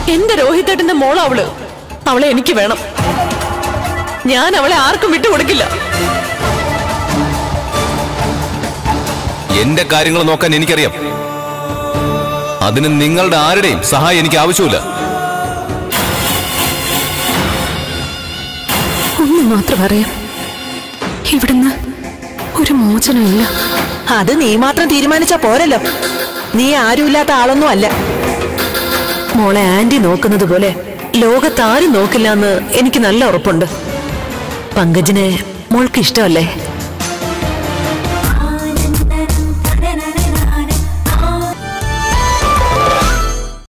എന്റെ രോഹിതേട്ടന്റെ മോള് അവളെ എനിക്ക് വേണം. ഞാൻ അവളെ ആർക്കും വിട്ടുകൊടുക്കില്ല. എന്റെ കാര്യങ്ങൾ നോക്കാൻ എനിക്കറിയാം. അതിന് നിങ്ങളുടെ ആരുടെയും സഹായം എനിക്ക് ആവശ്യമില്ല. ഒന്ന് മാത്രം അറിയാം, ഇവിടുന്ന് ഒരു മോചനമില്ല. അത് നീ മാത്രം തീരുമാനിച്ചാ പോരല്ലോ. നീ ആരുമില്ലാത്ത ആളൊന്നും അല്ല. മോളെ ആന്റി നോക്കുന്നത് പോലെ ലോകത്താരും നോക്കില്ല എന്ന് എനിക്ക് നല്ല ഉറപ്പുണ്ട്. പങ്കജിനെ മോൾക്ക് ഇഷ്ടമല്ലേ?